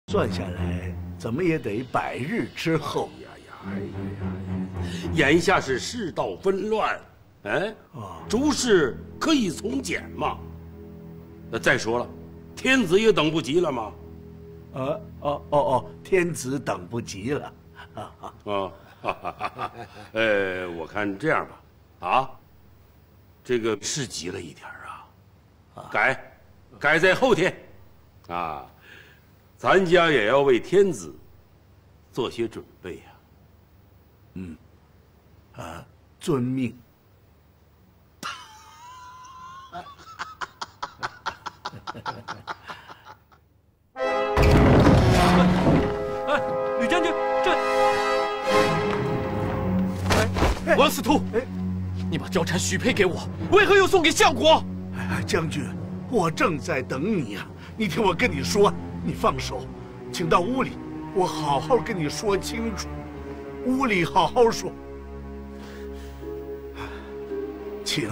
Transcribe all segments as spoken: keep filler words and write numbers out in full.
算下来，怎么也得百日之后。 哎呀呀，哎呀呀！眼下是世道纷乱，哎，啊，诸事可以从简嘛。那再说了，天子也等不及了嘛。 呃，哦哦哦，天子等不及了。啊， 哈哈哈！呃，我看这样吧，啊，这个是急了一点啊，改，改在后天，啊。 咱家也要为天子做些准备呀。 嗯，啊，遵命。 哎，吕将军，这……哎，王司徒，哎，你把貂蝉许配给我，为何又送给相国？ 哎，将军，我正在等你呀、啊。你听我跟你说。 你放手，请到屋里，我好好跟你说清楚。屋里好好说，请。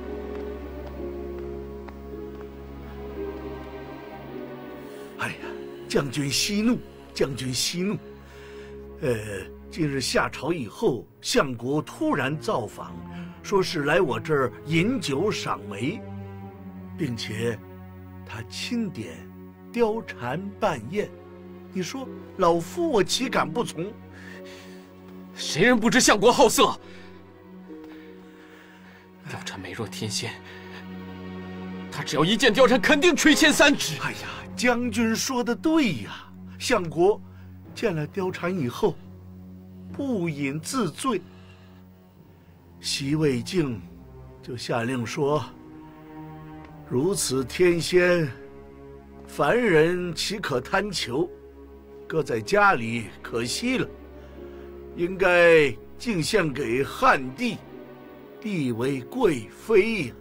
哎呀，将军息怒，将军息怒。呃，近日下朝以后，相国突然造访，说是来我这儿饮酒赏梅，并且他钦点。 貂蝉办宴，你说老夫我岂敢不从？ 谁人不知相国好色？貂蝉美若天仙，他只要一见貂蝉，肯定垂涎三尺。 哎呀，将军说的对呀！相国见了貂蝉以后，不饮自醉。席未静就下令说：“如此天仙。” 凡人岂可贪求？搁在家里可惜了，应该敬献给汉帝，立为贵妃呀。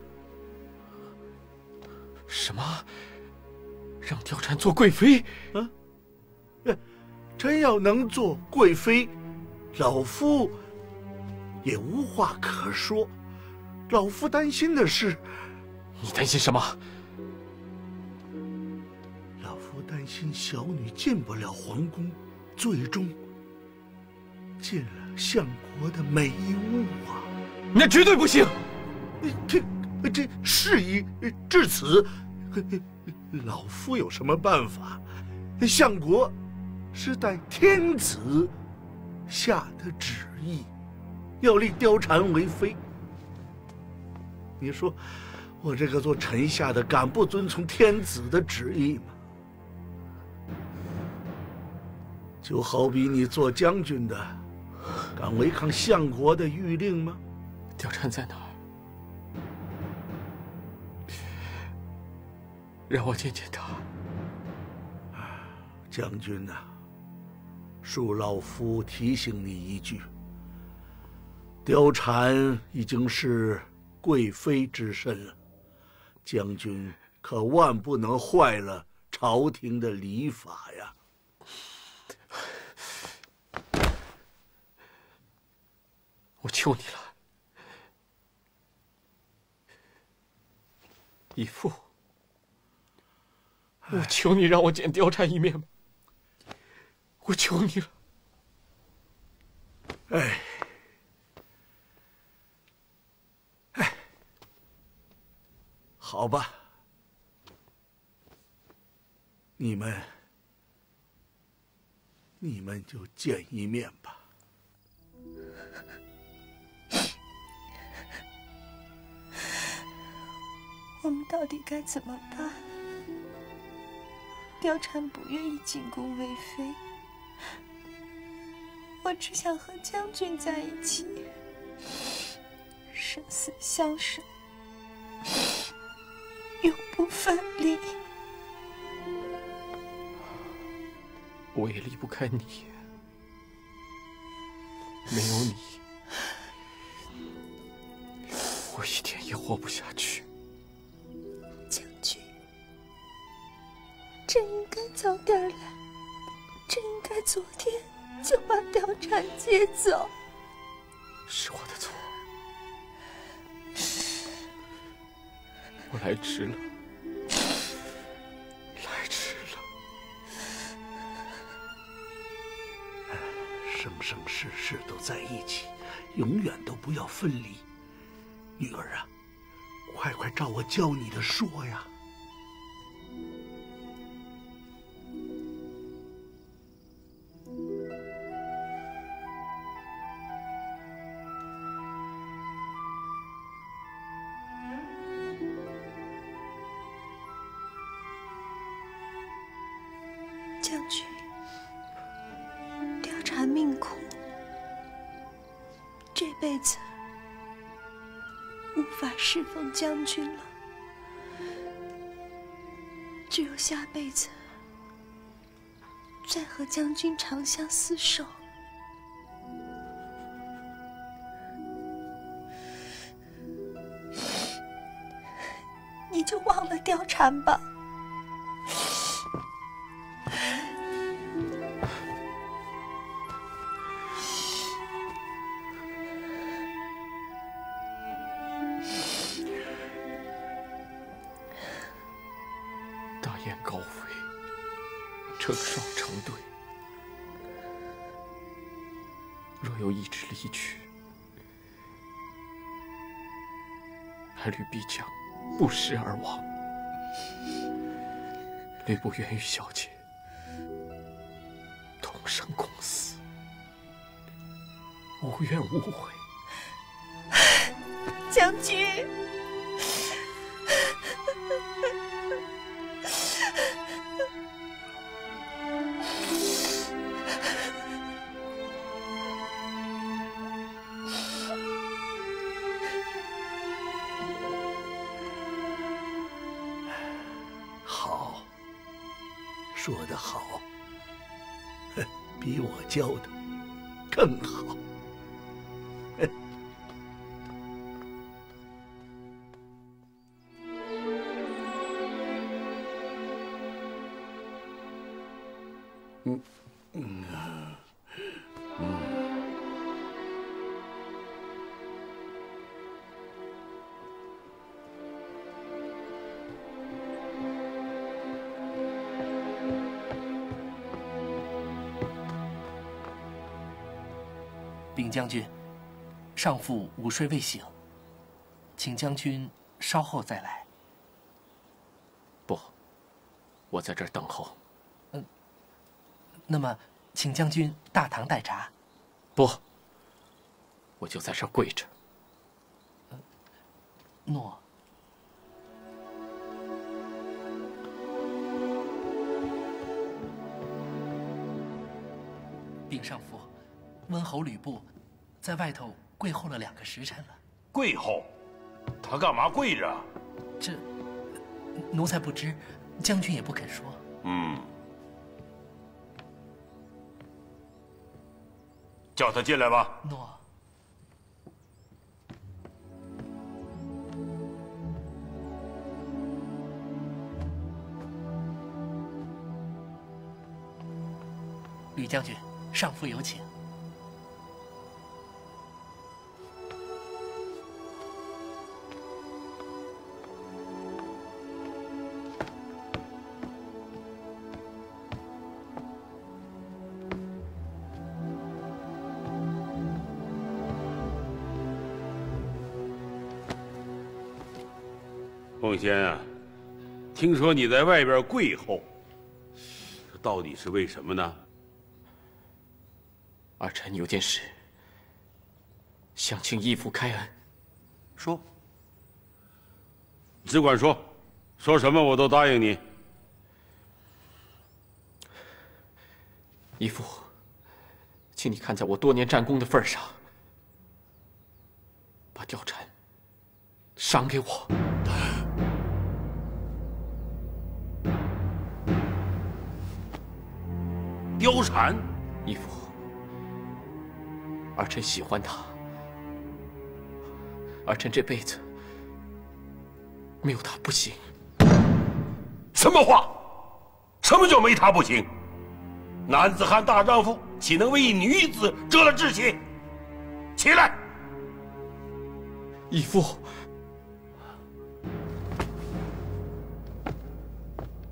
什么？让貂蝉做贵妃？ 啊？真要能做贵妃，老夫也无话可说。老夫担心的是， 你担心什么？ 担心小女进不了皇宫，最终进了相国的美屋啊！ 那绝对不行！ 这这事已至此，老夫有什么办法？相国是待天子下的旨意，要立貂蝉为妃。你说我这个做臣下的，敢不遵从天子的旨意吗？ 就好比你做将军的，敢违抗相国的谕令吗？ 貂蝉在哪儿？让我见见他。 将军呐、啊，恕老夫提醒你一句：貂蝉已经是贵妃之身了，将军可万不能坏了朝廷的礼法呀！ 我求你了，义父，我求你让我见貂蝉一面吧，我求你了。 哎，哎，好吧，你们，你们就见一面吧。 我们到底该怎么办？貂蝉不愿意进宫为妃，我只想和将军在一起，生死相守，永不分离。 我也离不开你，没有你，我一天也活不下去。 将军，真应该早点来，真应该昨天就把貂蝉接走。 是我的错，我来迟了，来迟了。 生生世世都在一起，永远都不要分离。女儿啊，快快照我教你的说呀。 将军，貂蝉命苦，这辈子无法侍奉将军了，只有下辈子再和将军长相厮守。你就忘了貂蝉吧。 大雁高飞，成双成对。若有一只离去，爱侣必将不食而亡。吕布愿与小姐同生共死，无怨无悔。 将军。 好，说得好，比我教的更好。嗯嗯嗯。 禀将军，上父午睡未醒，请将军稍后再来。 不，我在这儿等候。 嗯，那么请将军大堂待茶。 不，我就在这儿跪着。 嗯，诺。禀上父，温侯吕布在外头跪候了两个时辰了。 跪候？他干嘛跪着？ 这奴才不知，将军也不肯说。 嗯，叫他进来吧。 诺。吕将军，上父有请。 凤仙啊，听说你在外边跪候，这到底是为什么呢？ 儿臣有件事，想请义父开恩。 说。 只管说，说什么我都答应你。 义父，请你看在我多年战功的份上，把貂蝉赏给我。 貂蝉， 义父，儿臣喜欢她，儿臣这辈子没有她不行。 什么话？什么叫没她不行？男子汉大丈夫，岂能为一女子折了志气？起来！ 义父，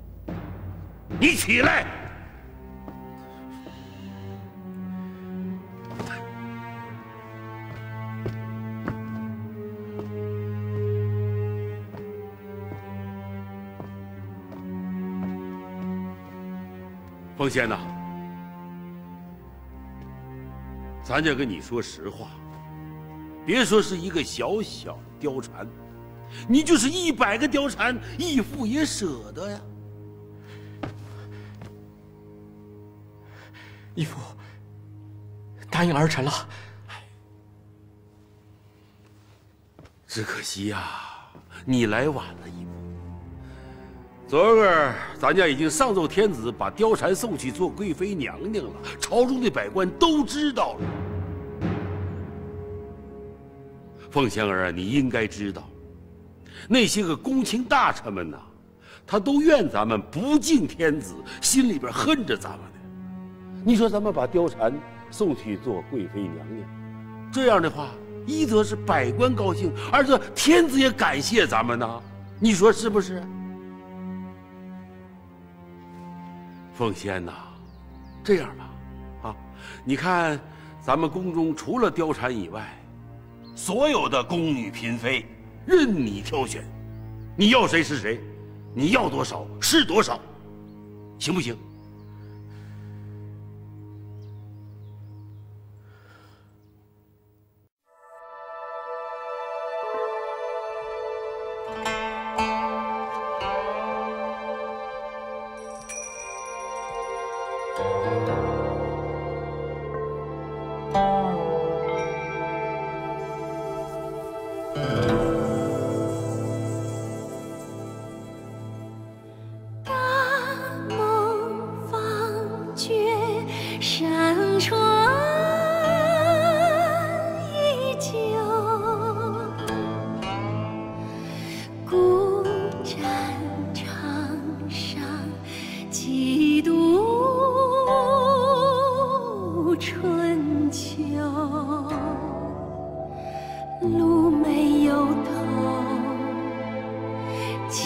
你起来！ 凤仙呐，咱就跟你说实话，别说是一个小小的貂蝉，你就是一百个貂蝉，义父也舍得呀。 义父，答应儿臣了。 只可惜呀、啊，你来晚了一步。昨个咱家已经上奏天子，把貂蝉送去做贵妃娘娘了，朝中的百官都知道了。凤仙儿啊，你应该知道，那些个公卿大臣们呐，他都怨咱们不敬天子，心里边恨着咱们呢。你说咱们把貂蝉送去做贵妃娘娘，这样的话，一则是百官高兴，二则天子也感谢咱们呐。你说是不是？凤仙呐，这样吧，啊，你看咱们宫中除了貂蝉以外，所有的宫女嫔妃任你挑选，你要谁是谁，你要多少是多少，行不行？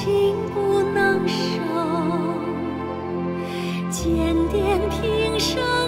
检点平生。